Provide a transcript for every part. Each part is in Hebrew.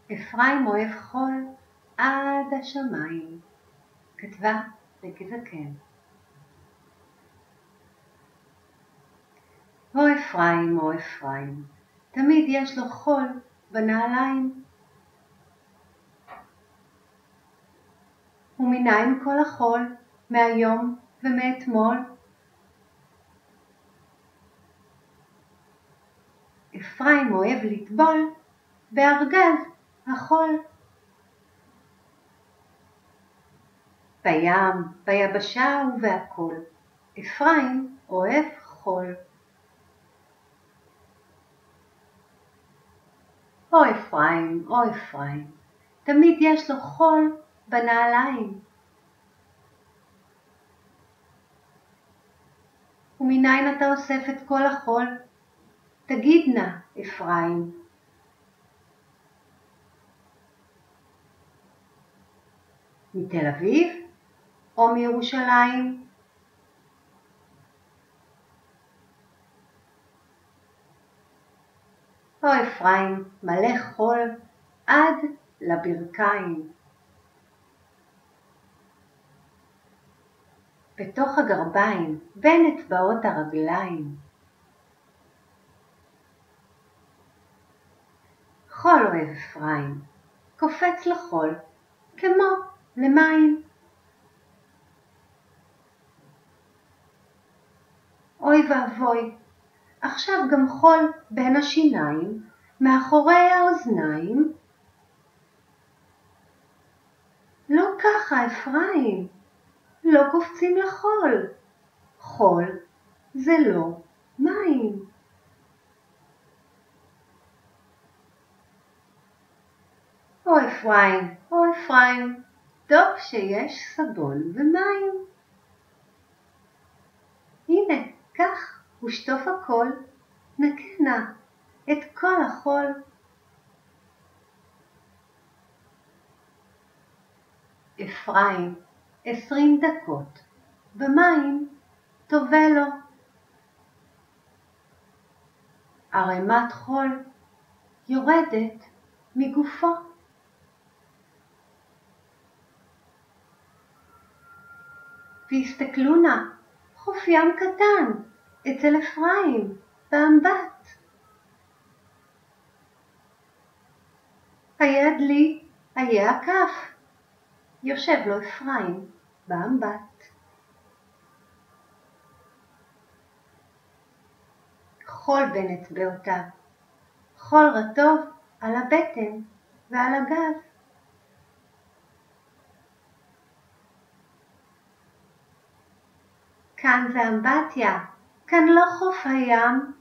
אפרים אוהב חול עד השמיים. כתבה בקי זקן. הו אפרים, הו אפרים, תמיד יש לו חול בנעליים. ומנין כל החול מהיום ומאתמול? אפרים אוהב לטבול בארגז החול. בים, ביבשה ובהכל, אפרים אוהב חול. הו אפרים, הו אפרים, תמיד יש לו חול בנעליים. ומנין אתה אוסף את כל החול? תגיד נא, אפרים. מתל אביב או מירושלים? הו אפרים, מלא חול עד לברכיים. בתוך הגרביים, בין אצבעות הרגליים. חול אוהב אפרים, קופץ לחול, כמו למים. אוי ואבוי, עכשיו גם חול בין השיניים, מאחורי האוזניים. לא ככה אפרים, לא קופצים לחול. חול זה לא מים. הו אפרים, הו אפרים, טוב שיש סבון ומים. הנה, קח ושטוף הכל, נקה נא את כל החול. אפרים 20 דקות במים טובה לו. ערימת חול יורדת מגופו. והסתכלו נא, חוף ים קטן אצל אפרים באמבט. היד לי, היה הכף, יושב לו אפרים באמבט. חול בין אצבעותיו, חול רטוב על הבטן ועל הגב. כאן זה אמבטיה, כאן לא חוף הים.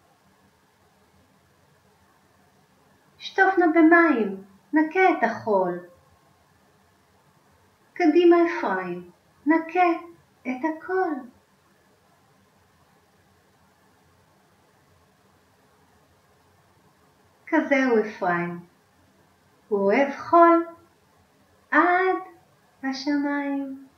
שטוף נא במים, נקה את החול. קדימה אפרים, נקה את הכל. כזהו אפרים, הוא אוהב חול עד השמיים.